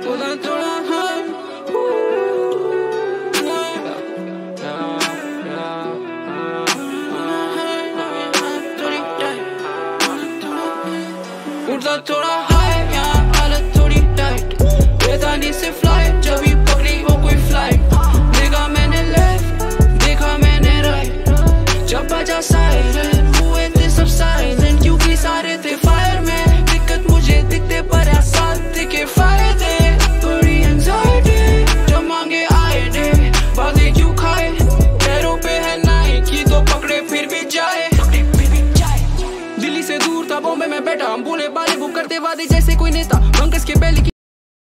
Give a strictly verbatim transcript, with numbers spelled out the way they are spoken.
उधर थोड़ा हाई, उधर थोड़ा हाई, यहाँ हालत थोड़ी टाइट, बेतानी से फ्लाइट जब भी पकड़ी वो कोई फ्लाइट। देखा मैंने लेफ्ट, देखा मैंने राइट, जब बजा साइरन हुए थे सब साइलेंट, क्योंकि सारे थे फायर में। दिक्कत मुझे दिखते पर आसान दिखे फायदे, थोड़ी एंजाइटी जब मांगे आए डे, बातें क्यों खाए, पैरों पे है नाइकी तो पकड़े फिर भी जाए। दिल्ली से दूर था बॉम्बे में बैठा, हम बोले बाले बुक करते वादे जैसे कोई नेता, बंकस के पहले